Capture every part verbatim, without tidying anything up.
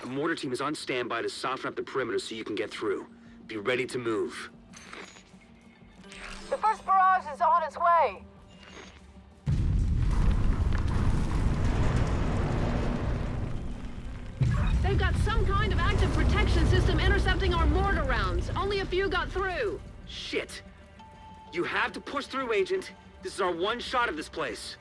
mortar team is on standby to soften up the perimeter so you can get through. Be ready to move. The first barrage is on its way. They've got some kind of active protection system intercepting our mortar rounds. Only a few got through. Shit. You have to push through, Agent. This is our one shot of this place.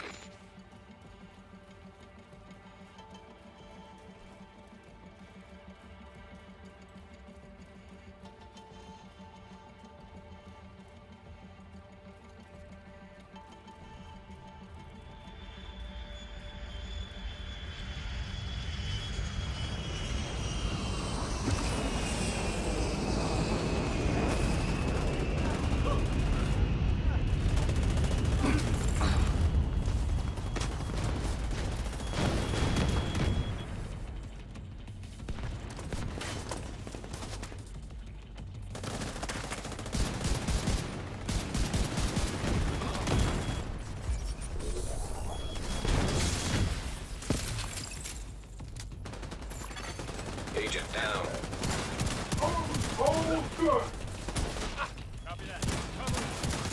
Agent down. Oh, oh, good. Copy that. Cover.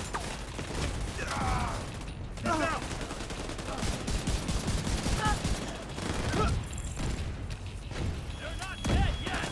Get down. You're not dead yet.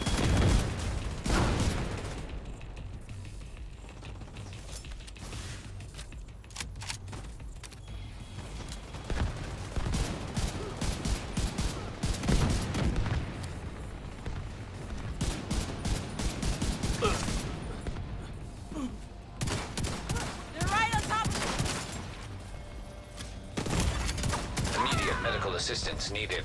Immediate medical assistance needed.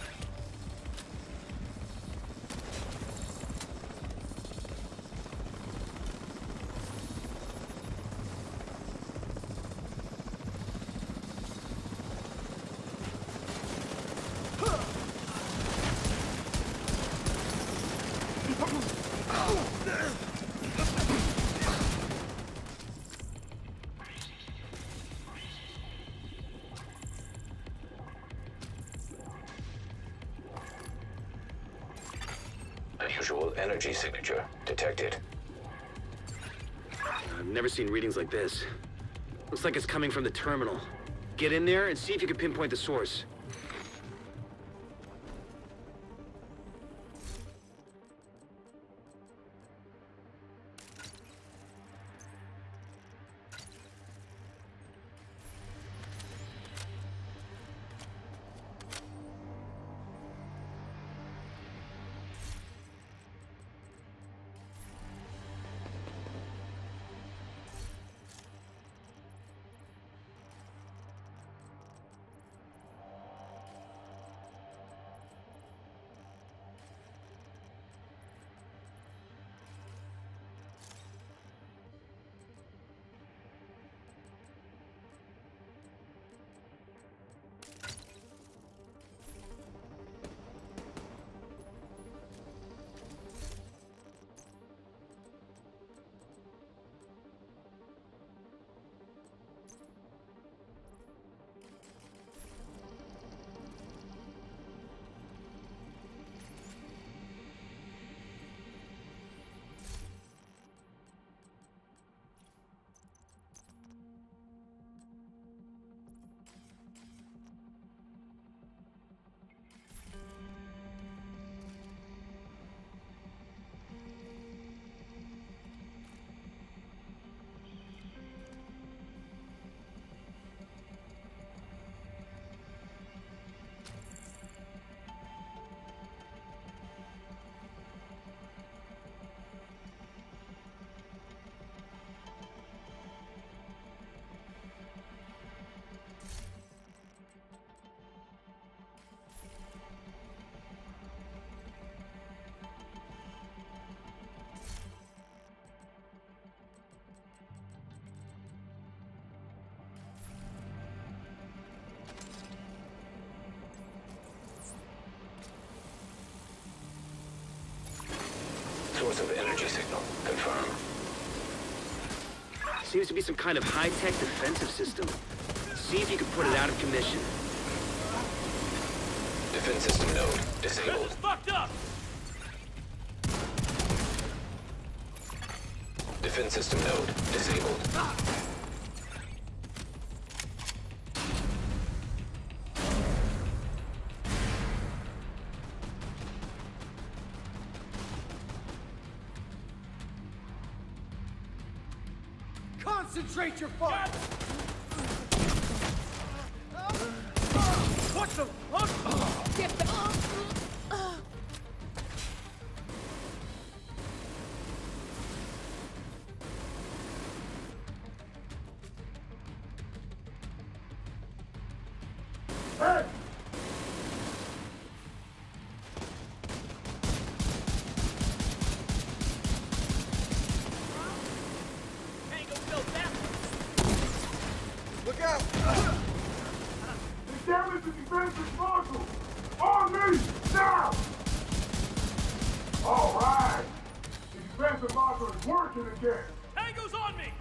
Unusual energy signature detected. I've never seen readings like this. Looks like it's coming from the terminal. Get in there and see if you can pinpoint the source. Source of energy signal confirmed. Seems to be some kind of high-tech defensive system. See if you can put it out of commission. Defense system node This disabled. is fucked up! Defense system node disabled. Concentrate your fire! What the fuck? Get the... Hey! Tango built that. Look out! The damage to defensive module! On me! Now! All right! The defensive module is working again! Tango's on me!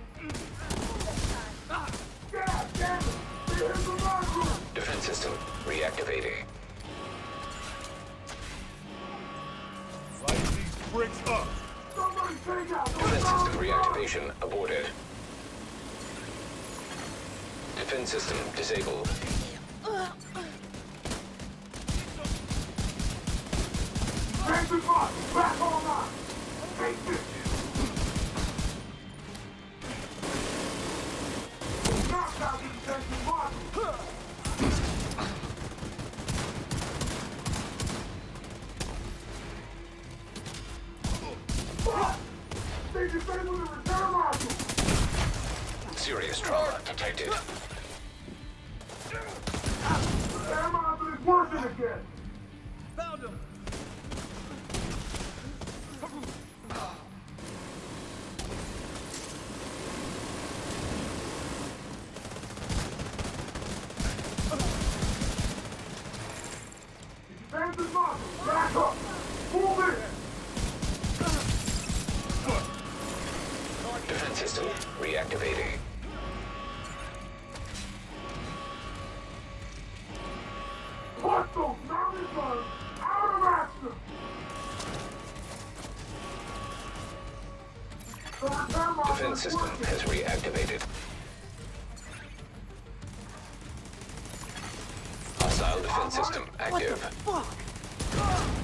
God damn it! They hit the module! Defense system reactivating. Light these bricks up! Somebody take out those Defense system module! reactivation aborted. Defense system disabled. Defensive module back online! Take this! Knocked out the defensive module! They disabled the return module! Serious trauma detected. The air module is working again! Found him! Defensive module, back up! Move in! Defense system reactivating. Put those mounted guns out of action! The repair module Defense is system working! has reactivated. Hostile defense system active. Fuck!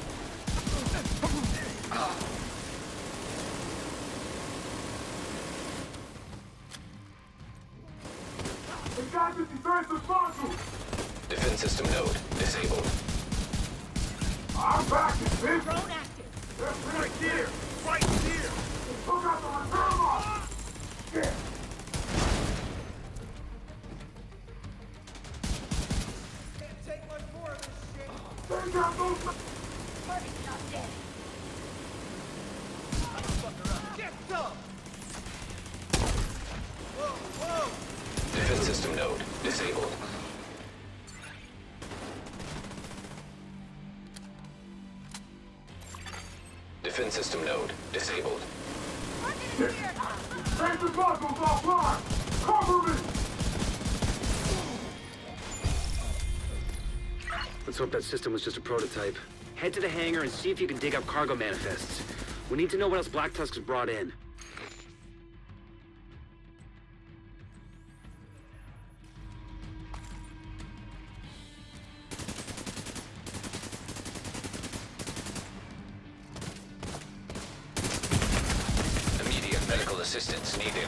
They got the defensive module! Defense system node disabled. I'm back in business! Drone active. They're Right finished. here! Right here! They took out the repair module! Shit! Can't take much more of this shit! They got those... Target's not dead. Get some! Whoa, whoa! Defense system node disabled. Defense system node disabled. Defensive module's offline! Cover me! Let's hope that system was just a prototype. Head to the hangar and see if you can dig up cargo manifests. We need to know what else Black Tusk has brought in. Immediate medical assistance needed.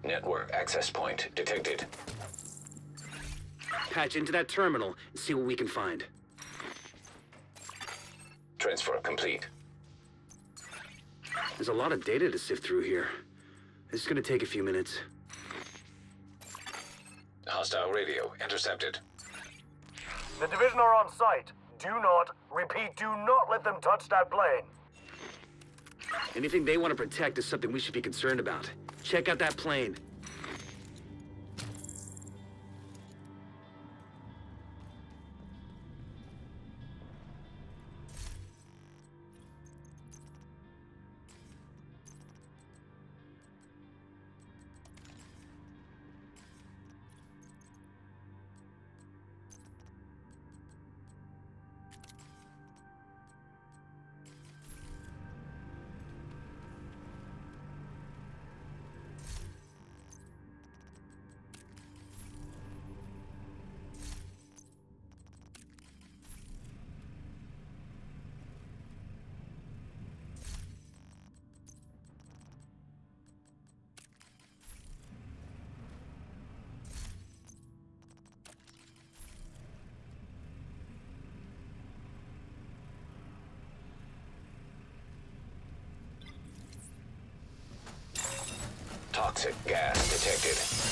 Network access point detected. Patch into that terminal and see what we can find. Transfer complete. There's a lot of data to sift through here. This is gonna take a few minutes. Hostile radio intercepted. The Division are on site. Do not, repeat, do not let them touch that plane. Anything they want to protect is something we should be concerned about. Check out that plane. Toxic gas detected.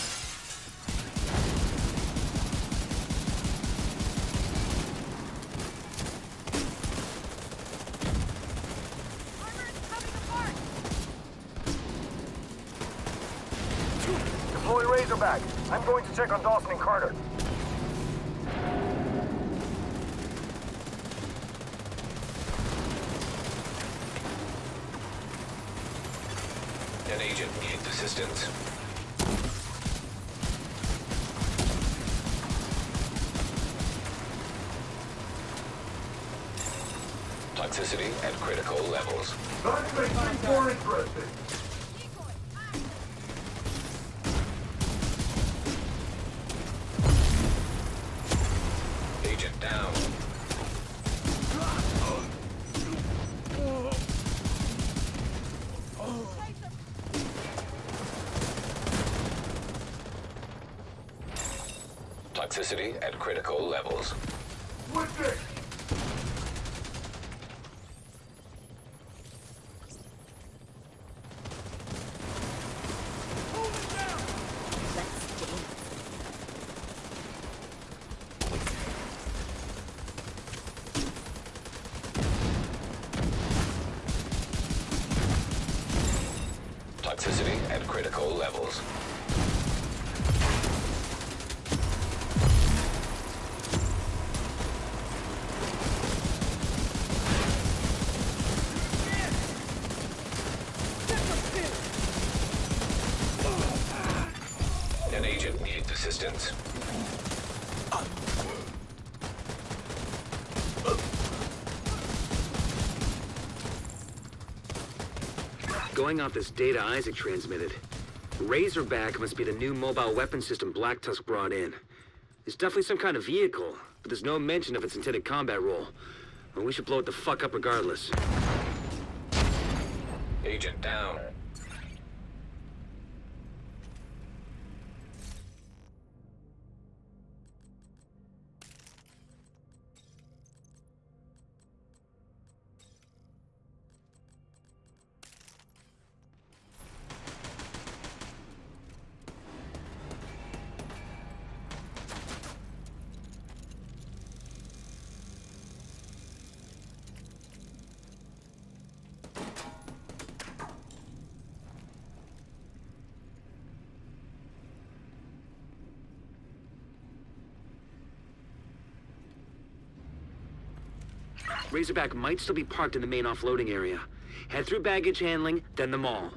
Deploy Razorback. I'm going to check on Dawson and Carter. An agent needs assistance. Toxicity at critical levels. That makes things more interesting. Agent down. Toxicity at critical levels. What's it? Toxicity at critical levels. An agent needs assistance. Going off this data Isaac transmitted, Razorback must be the new mobile weapon system Black Tusk brought in. It's definitely some kind of vehicle, but there's no mention of its intended combat role. And we should blow it the fuck up regardless. Agent down. Razorback might still be parked in the main offloading area. Head through baggage handling, then the mall.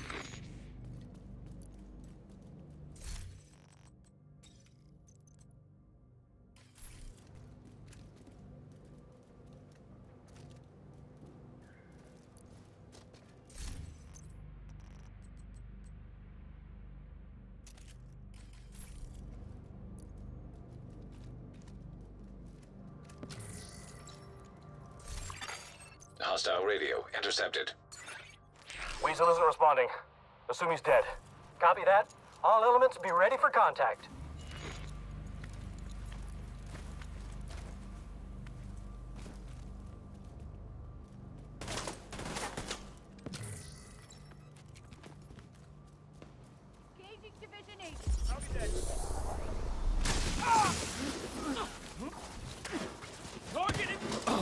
Hostile radio intercepted. Weasel isn't responding. Assume he's dead. Copy that. All elements be ready for contact. Engaging Division eight. I'll be dead. Targeted!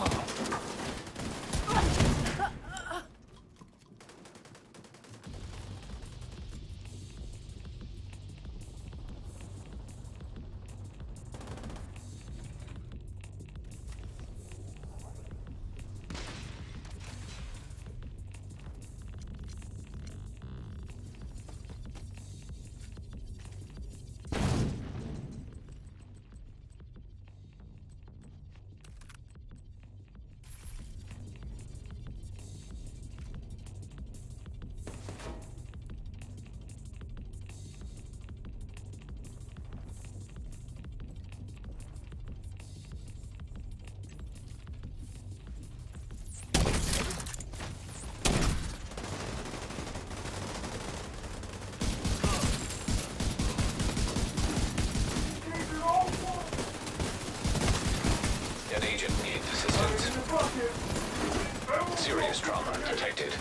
An agent needs assistance. Serious trauma detected.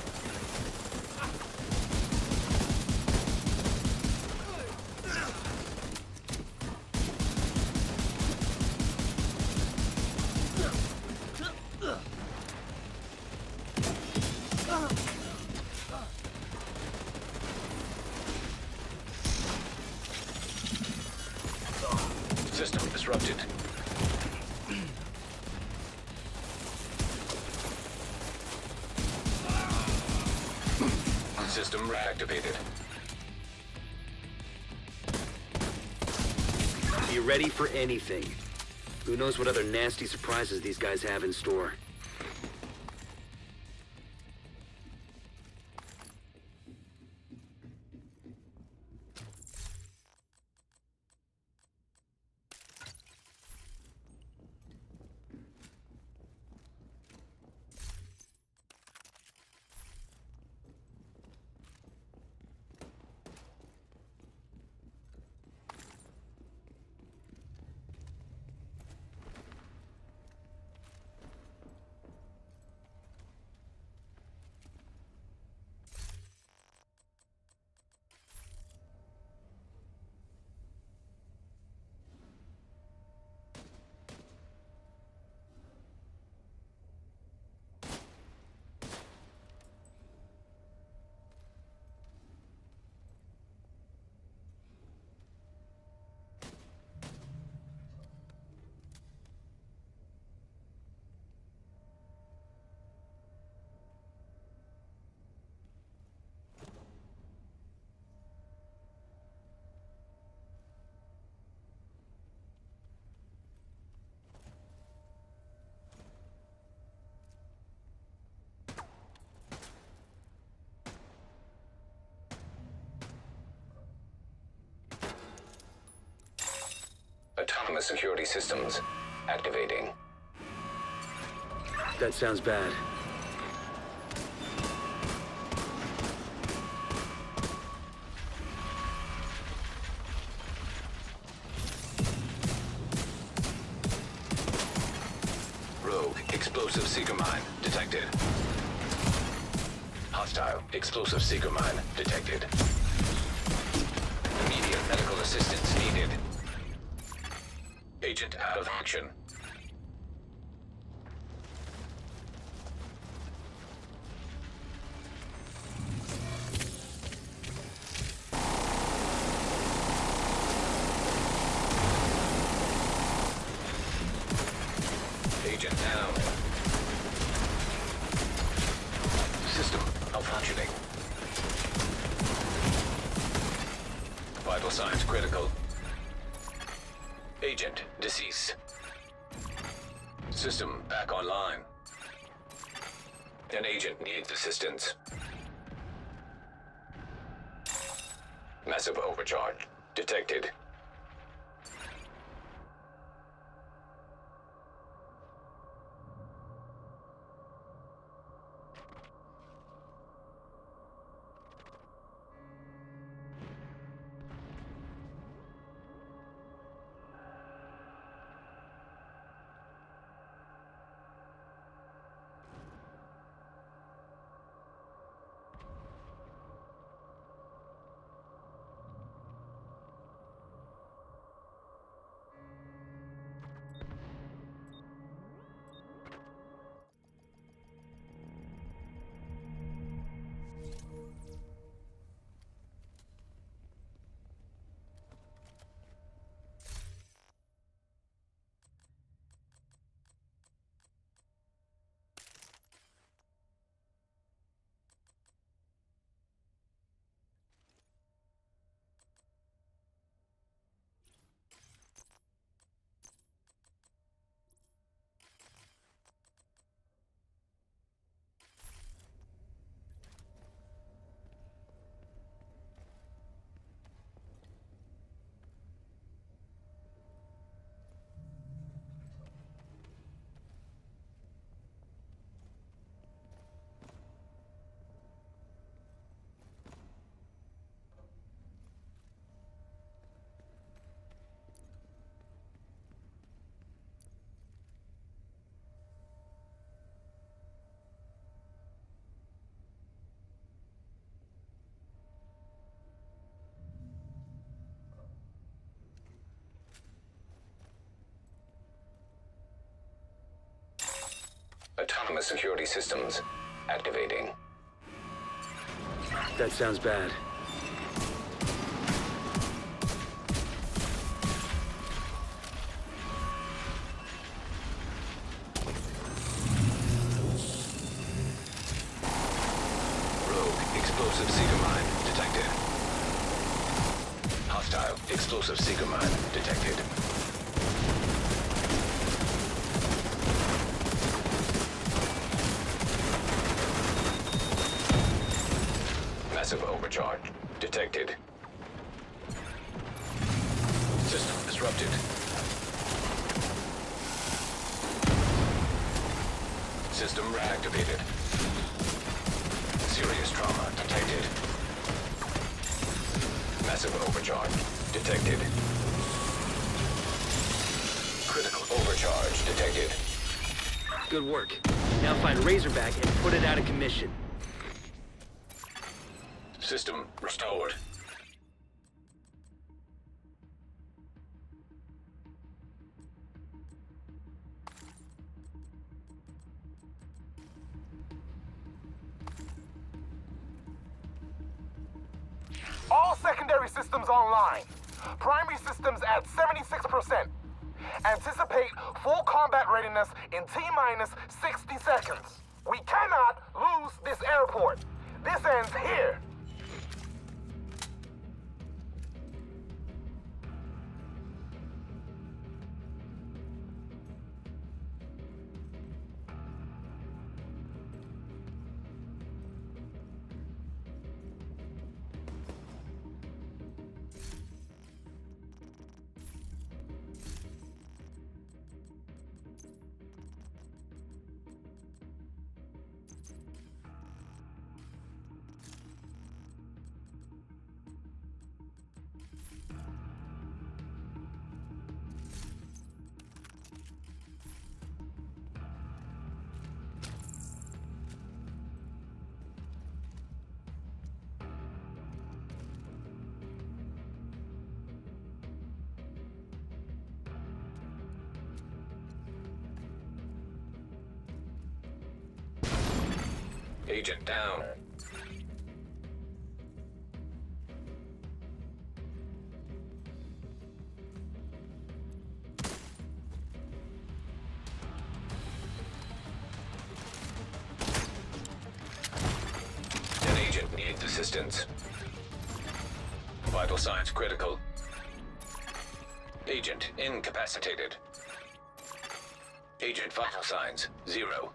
System disrupted. System reactivated. Be ready for anything. Who knows what other nasty surprises these guys have in store. Autonomous security systems activating. That sounds bad. Rogue explosive seeker mine detected. Hostile explosive seeker mine detected. Immediate medical assistance needed. Agent out of action. Agent down. System malfunctioning. Vital signs critical. Agent deceased. System back online. An agent needs assistance. Massive overcharge detected. Autonomous security systems activating. That sounds bad. Explosive seeker mine detected. Hostile explosive seeker mine detected. Massive overcharge detected. System disrupted. System reactivated. Serious trauma detected. Massive overcharge detected. Critical overcharge detected. Good work. Now find Razorback and put it out of commission. System restored. All secondary systems online. Primary systems at seventy-six percent. Anticipate full combat readiness in T-minus sixty seconds. We cannot lose this airport. This ends here. Agent down. An agent needs assistance. Vital signs critical. Agent incapacitated. Agent vital signs zero.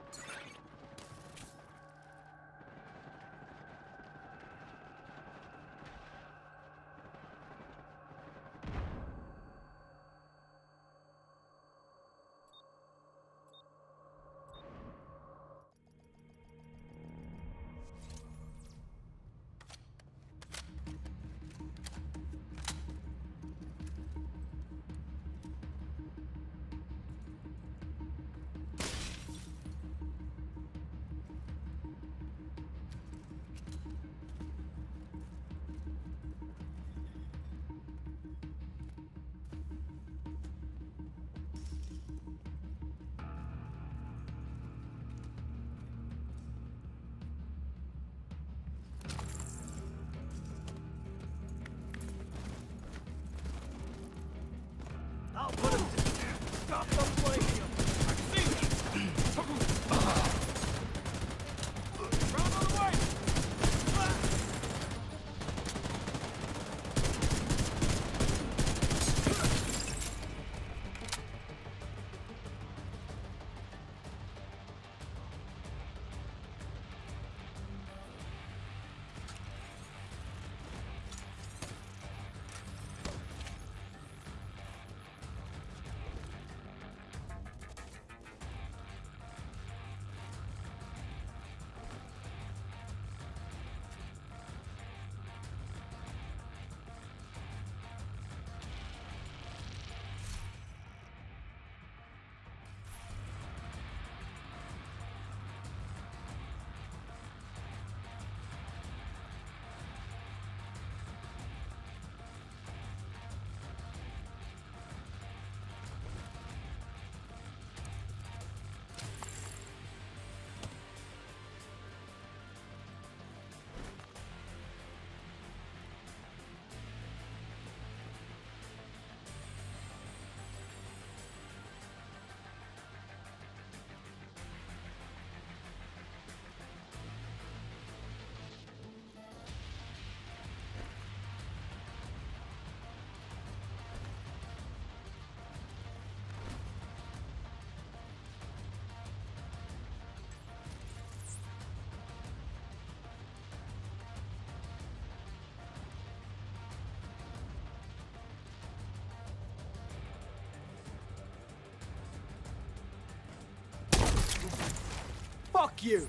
Fuck you!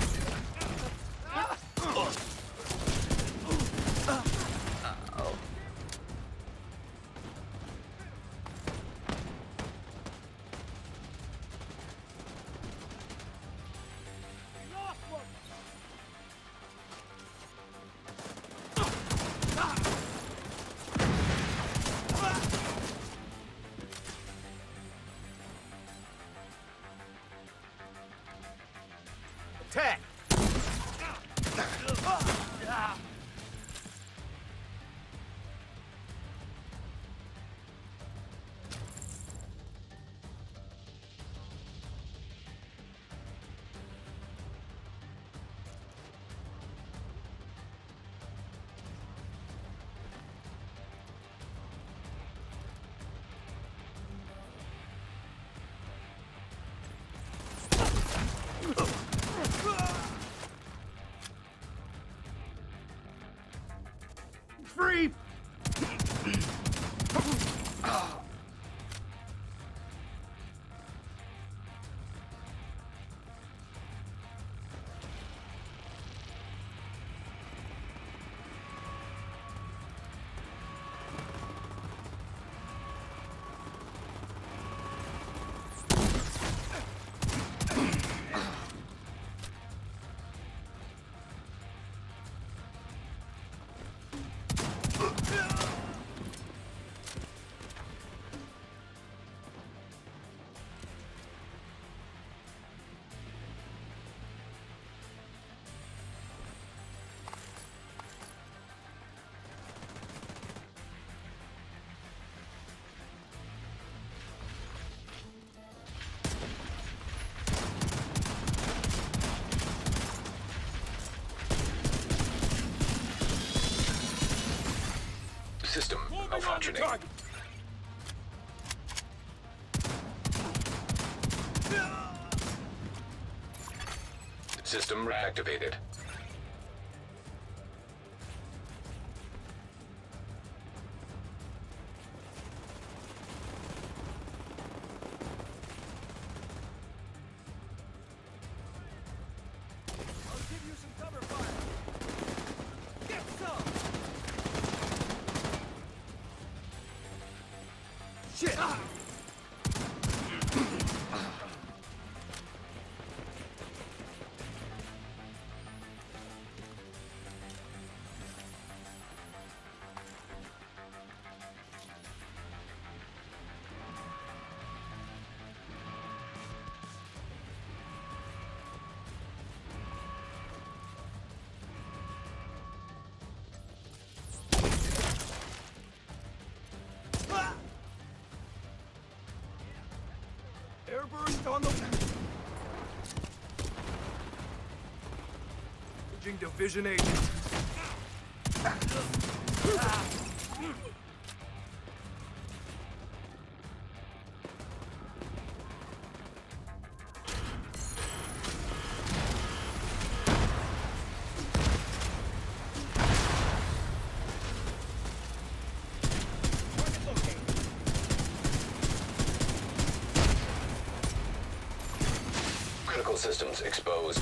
Attack! Free! System malfunctioning. System reactivated. I'll give you some cover fire. Get some! Shit! Ah. Airburst on the... Engaging division agent. Critical systems exposed.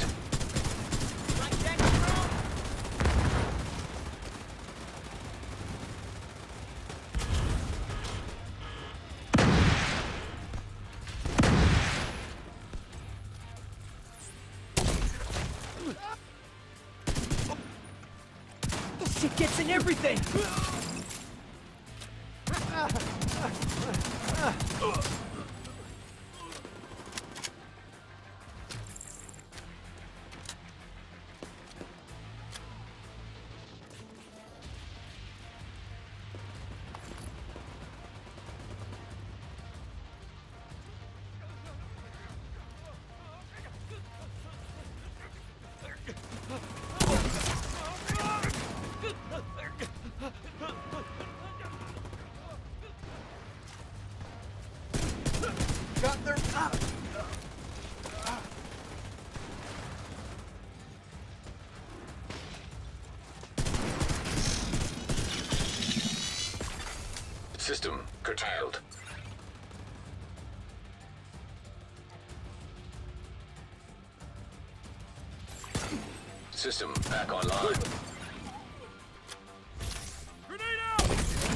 This shit gets in everything! Got their... Ah. System curtailed. System back online. Grenade out!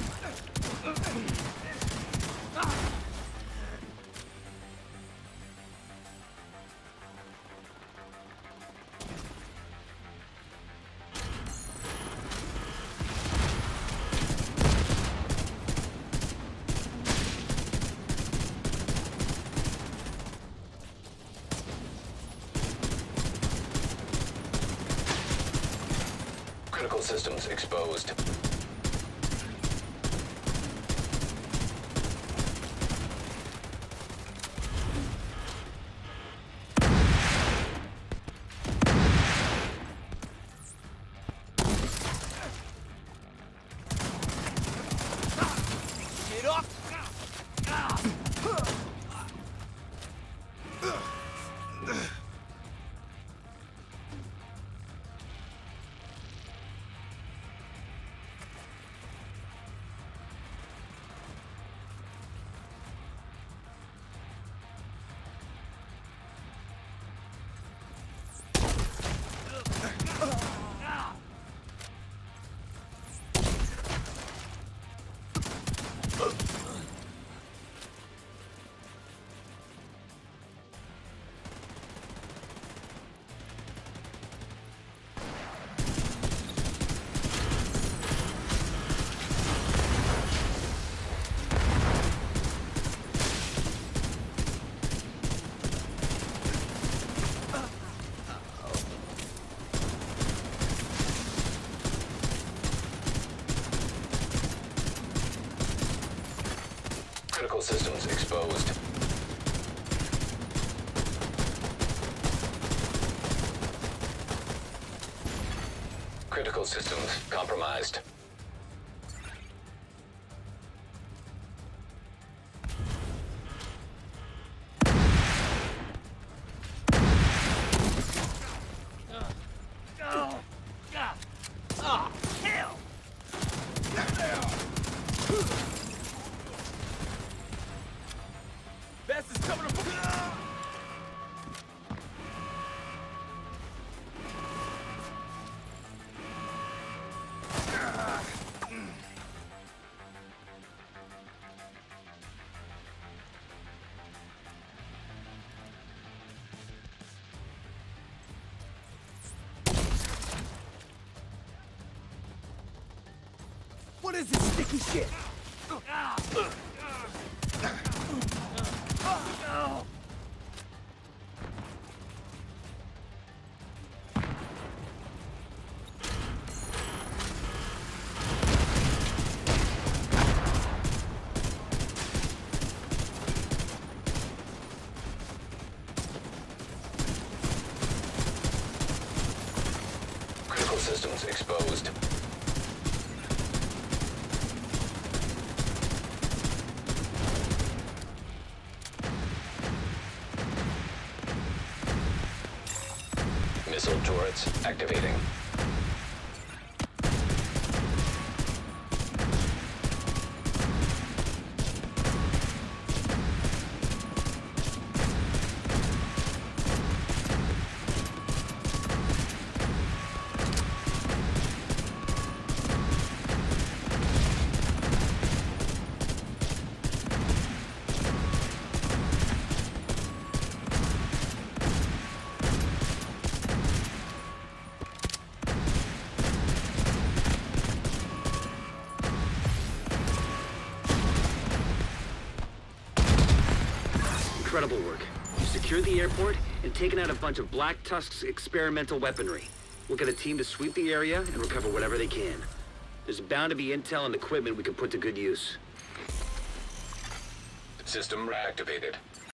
Critical systems exposed. Get off! Critical systems exposed. Critical systems compromised. Ah, hell! Best is coming to... What is this sticky shit? Critical systems exposed. Missile turrets activating. Incredible work. You secured the airport and taken out a bunch of Black Tusk's experimental weaponry. We'll get a team to sweep the area and recover whatever they can. There's bound to be intel and equipment we can put to good use. System reactivated.